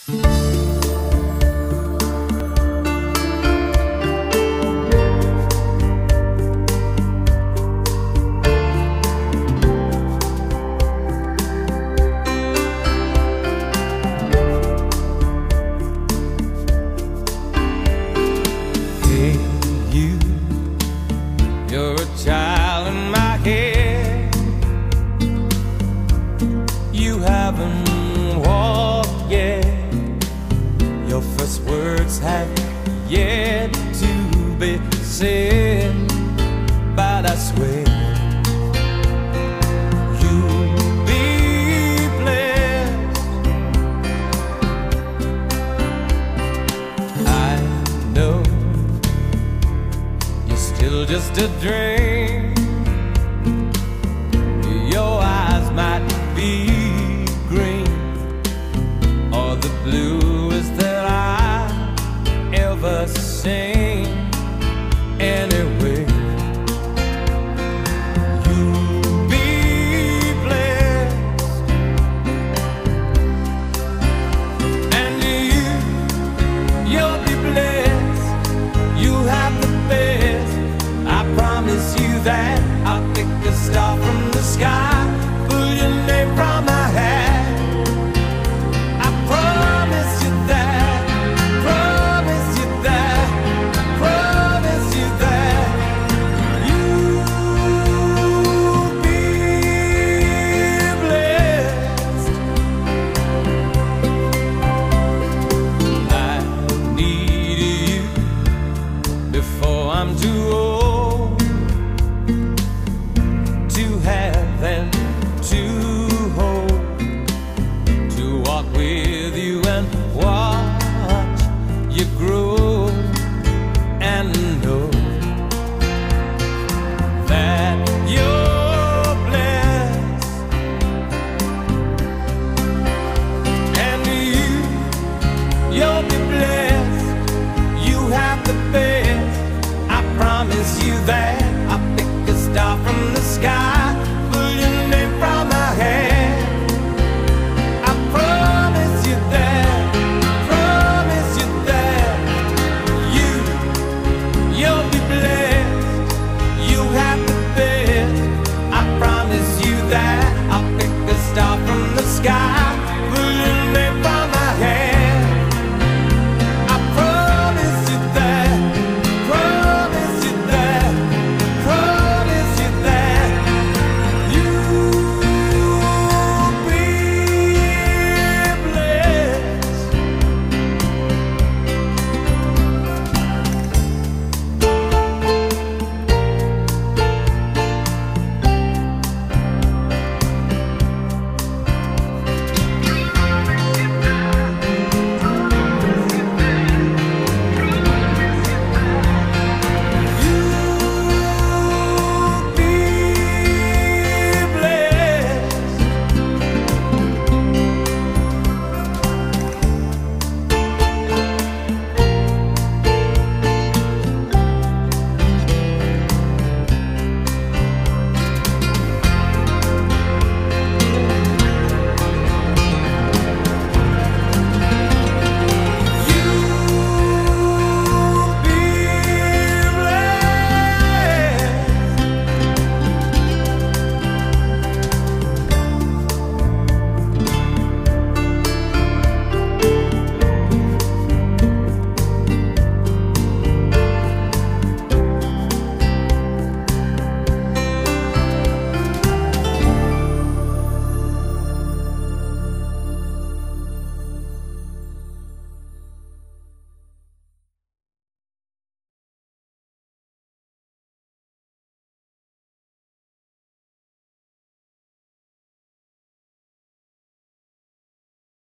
You're a child in my head. You haven't walked yet. Your first words have yet to be said. But I swear you'll be blessed. I know still just a dream. Your eyes might be green or the bluest that I've ever seen. Anyway, you'll be blessed, and you'll be blessed. You have the best. I promise you that I'll pick a star from the sky, pull your name from my hat. I promise you that, promise you that, promise you that you'll be blessed. I need you before I'm too old to have and to hold, to walk with you and watch you grow, and know that you're blessed, and you'll be blessed. You have the best. I promise you that I'll pick a star from the sky, pull your name from my head. I promise you that, promise you that you'll be blessed. You have the best. I promise you that I'll pick a star from the sky, pull your